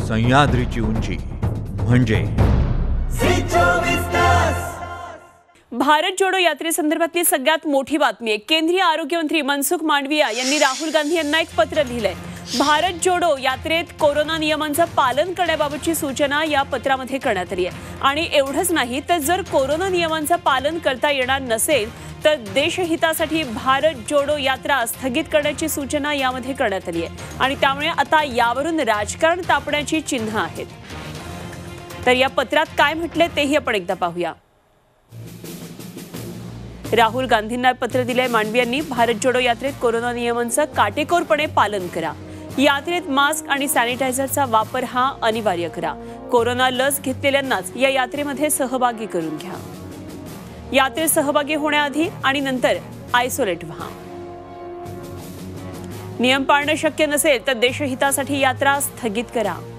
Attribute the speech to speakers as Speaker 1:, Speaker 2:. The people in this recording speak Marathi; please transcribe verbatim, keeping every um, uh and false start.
Speaker 1: सह्याद्रीची उंची म्हणजे
Speaker 2: भारत जोडो यात्रेसंदर्भातली सगळ्यात मोठी बातमी आहे। केंद्रीय आरोग्य मंत्री मनसुख मांडविया यांनी राहुल गांधी यांना एक पत्र लिहिलंय। भारत जोडो यात्रेत कोरोना नियमांचं पालन करण्याबाबतची सूचना या पत्रामध्ये करण्यात आली आहे। आणि एवढंच नाही तर जर कोरोना नियमांचं पालन करता येणार नसेल तर देशहितासाठी भारत जोडो यात्रा स्थगित करण्याची सूचना यामध्ये करण्यात आली आहे। आणि त्यामुळे आता यावरून राजकारण तापण्याची चिन्ह आहेत। तर या पत्रात काय म्हटले तेही आपण एकदा पाहूया। राहुल गांधींना पत्र दिले मांडवियांनी। भारत जोडो यात्रेत कोरोना नियमांचं काटेकोरपणे पालन करा। यात्रेत मास्क आणि सॅनिटायझरचा वापर हा अनिवार्य करा। कोरोना लस घेतलेल्यांनाच या यात्रेमध्ये सहभागी करून घ्या। यात्रेत सहभागी होण्याआधी आणि नंतर आयसोलेट व्हा। नियम पाळणं शक्य नसेल तर देशहितासाठी यात्रा स्थगित करा।